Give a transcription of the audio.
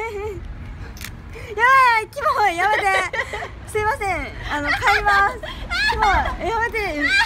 ばい、キモい、やめて。すいません、買います。キモい、やめて。